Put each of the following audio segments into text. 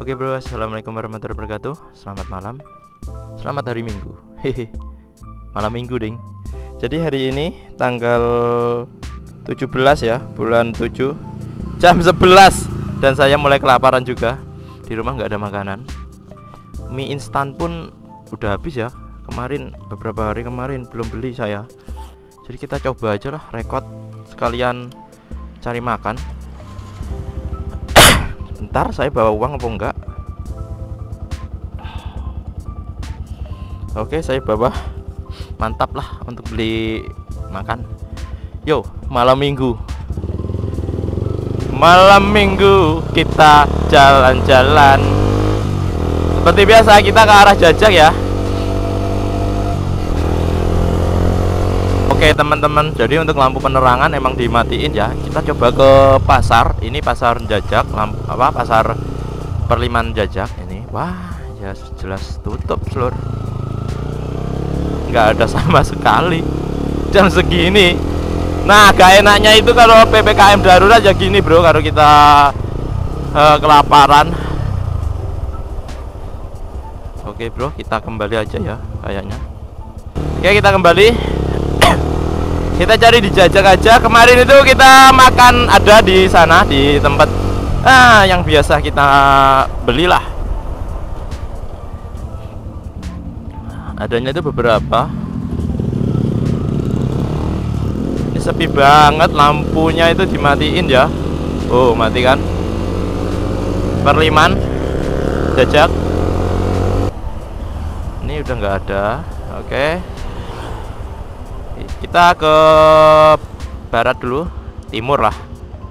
Oke bro, assalamualaikum warahmatullahi wabarakatuh. Selamat malam. Selamat hari Minggu. Hehe. Malam Minggu ding. Jadi hari ini tanggal 17 ya, bulan 7 jam 11. Dan saya mulai kelaparan juga. Di rumah nggak ada makanan. Mie instan pun udah habis ya. Kemarin, beberapa hari kemarin belum beli saya. Jadi kita coba aja lah rekod sekalian cari makan. Bentar, saya bawa uang apa enggak? Oke, saya bawa. Mantap lah untuk beli makan. Yo, malam minggu. Malam minggu kita jalan-jalan. Seperti biasa kita ke arah Jajak ya. Oke teman-teman, jadi untuk lampu penerangan emang dimatiin ya. Kita coba ke pasar. Ini pasar Jajak, pasar Perliman Jajak ini. Wah, ya jelas tutup seluruh. Nggak ada sama sekali jam segini. Nah, gak enaknya itu kalau PPKM darurat ya gini bro. Kalau kita kelaparan. Oke bro, kita kembali aja ya kayaknya. Oke, kita kembali. Kita cari di Jajak aja. Kemarin itu kita makan ada di sana di tempat yang biasa kita belilah. Adanya itu beberapa. Ini sepi banget, lampunya itu dimatiin ya. Oh, mati kan? Perliman Jajak. Ini udah nggak ada. Oke. Kita ke barat dulu, timur lah.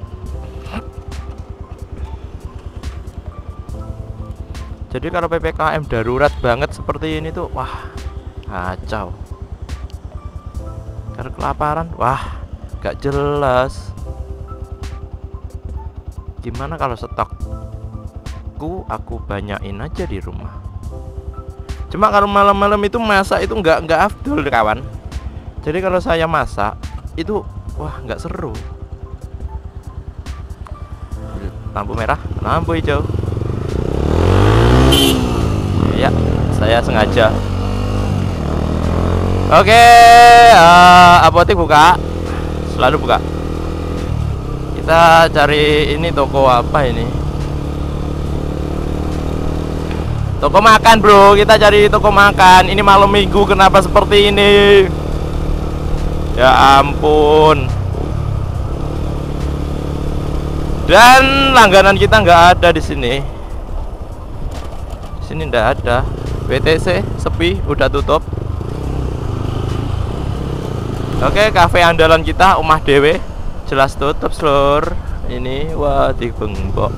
Jadi kalau PPKM darurat banget seperti ini tuh, wah, kacau. Karena kelaparan, wah, gak jelas. Gimana kalau stokku aku banyain aja di rumah. Cuma kalau malam-malam itu masak itu nggak afdol kawan. Jadi kalau saya masak itu wah nggak seru. Lampu merah, lampu hijau. Ya, saya sengaja. Oke, apotek buka, selalu buka. Kita cari ini toko apa ini? Toko makan bro, kita cari toko makan. Ini malam minggu kenapa seperti ini? Ya ampun. Dan langganan kita nggak ada di sini. Di sini nggak ada. WTC sepi, udah tutup. Oke, kafe andalan kita Omah Dewe jelas tutup seluruh. Ini wah dibengkok.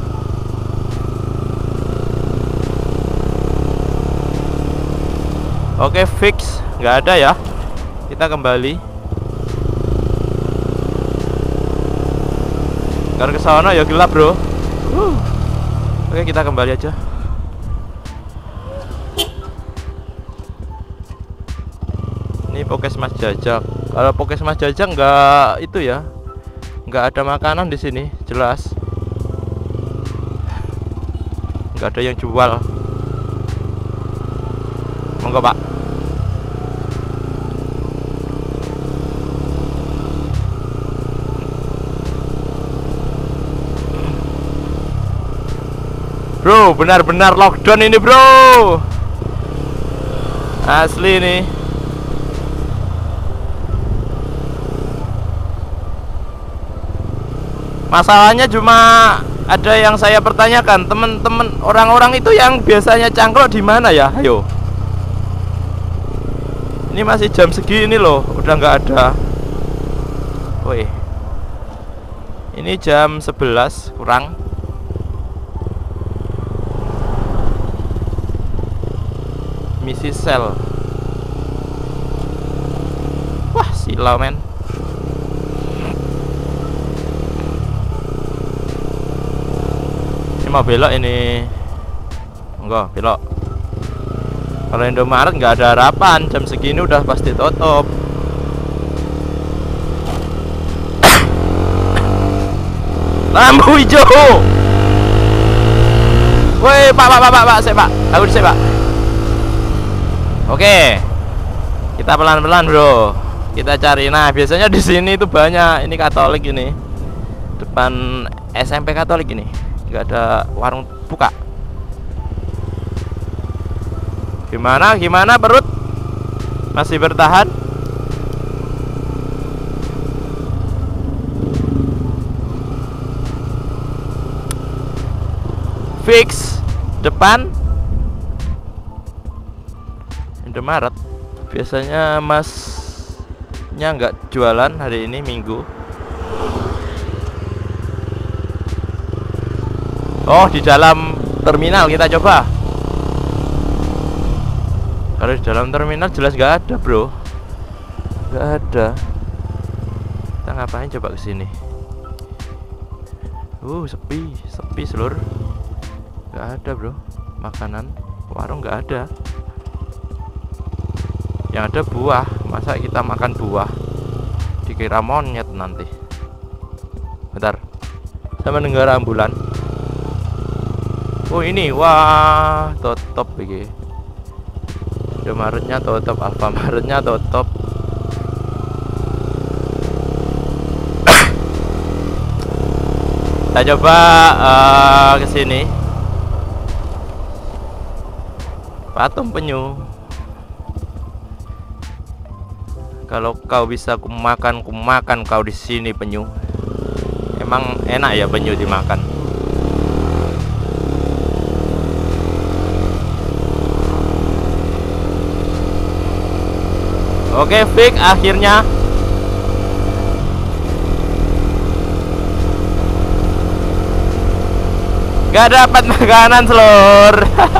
Oke, fix nggak ada ya. Kita kembali. Karena ke sana ya gelap bro. Oke, kita kembali aja. Ini Pokesmas Jajak. Kalau Pokesmas Jajak nggak itu ya, nggak ada makanan di sini jelas. Nggak ada yang jual. Monggo pak. Bro, benar-benar lockdown ini bro. Asli nih. Masalahnya cuma ada yang saya pertanyakan, teman-teman orang-orang itu yang biasanya cangkruk di mana ya? Ayo. Ini masih jam segini loh, udah nggak ada. Woi. Ini jam 11 kurang. Misi sel. Wah, silau men. Ini mau belok ini. Enggak, belok. Kalau Indomaret nggak ada harapan, jam segini udah pasti tutup. Lampu hijau. Woi, Pak, saya Pak. Aku di saya Pak. Oke. Kita pelan-pelan, Bro. Kita cari. Nah, biasanya di sini itu banyak ini Katolik ini. Depan SMP Katolik ini. Enggak ada warung buka. Gimana perut? Masih bertahan? Fix depan Indomaret. Biasanya masnya nggak jualan hari ini Minggu. Oh, di dalam terminal kita coba. Kalau di dalam terminal jelas nggak ada, Bro. Nggak ada. Kita ngapain coba kesini? Sepi seluruh. Nggak ada, Bro. Makanan warung nggak ada. Yang ada buah. Masa kita makan buah? Dikira monyet nanti. Bentar. Saya mendengar ambulan. Oh ini, wah, tutup begini. Indomaretnya tutup, Alfamaretnya tutup. Kita coba ke sini. Patung penyu. Kalau kau bisa kumakan kau di sini penyu. Emang enak ya penyu dimakan. Oke, fix akhirnya. Gak dapat makanan, Selur.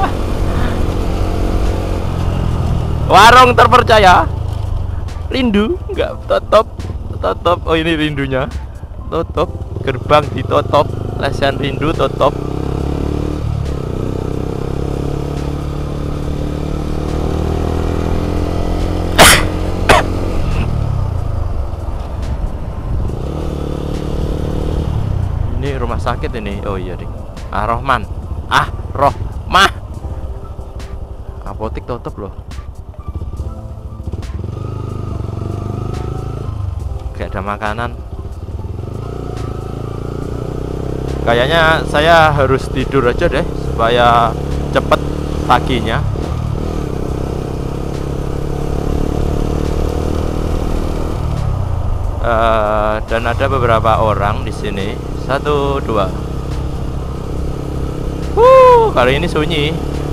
Warung terpercaya. Rindu nggak tutup. Oh ini rindunya tutup, gerbang ditutup, lesehan rindu tutup. Ini rumah sakit ini. Oh iya ding. Rohman. Rohmah. Apotek tutup loh. Gak ada makanan. Kayaknya saya harus tidur aja deh supaya cepet paginya. Dan ada beberapa orang di sini. 1, 2. Kali ini sunyi.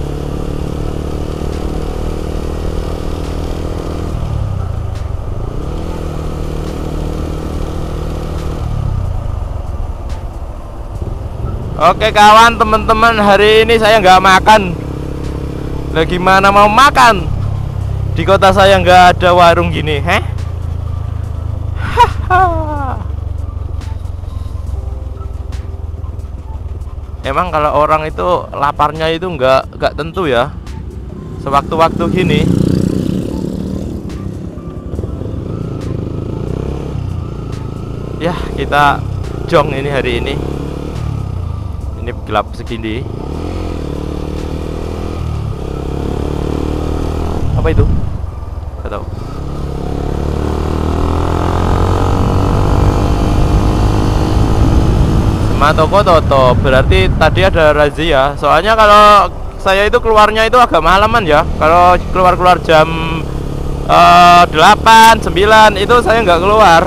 Oke kawan, teman-teman, hari ini saya nggak makan. Lah gimana mau makan? Di kota saya nggak ada warung gini, Emang kalau orang itu laparnya itu nggak tentu ya. Sewaktu-waktu gini. Ya kita jong ini hari ini. Ini gelap segini. Apa itu? Gak tahu. Semua toko tutup. Berarti tadi ada razia. Soalnya kalau saya itu keluarnya itu agak malaman ya. Kalau keluar jam 8, 9 itu saya nggak keluar.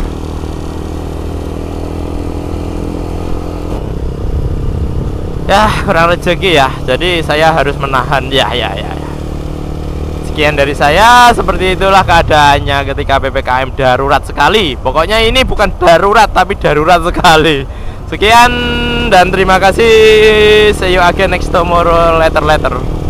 Ya kurang rezeki ya. Jadi saya harus menahan. Ya. Sekian dari saya. Seperti itulah keadaannya ketika PPKM darurat sekali. Pokoknya ini bukan darurat tapi darurat sekali. Sekian dan terima kasih. See you again next tomorrow. Later.